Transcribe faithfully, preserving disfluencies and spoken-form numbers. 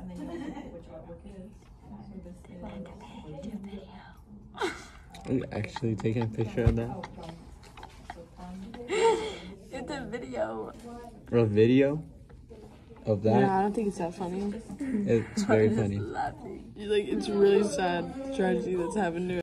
Are you actually taking a picture of that? It's a video. A video of that? Yeah, I don't think it's that funny. It's very funny. Laughing. Like, it's really sad tragedy that's happened to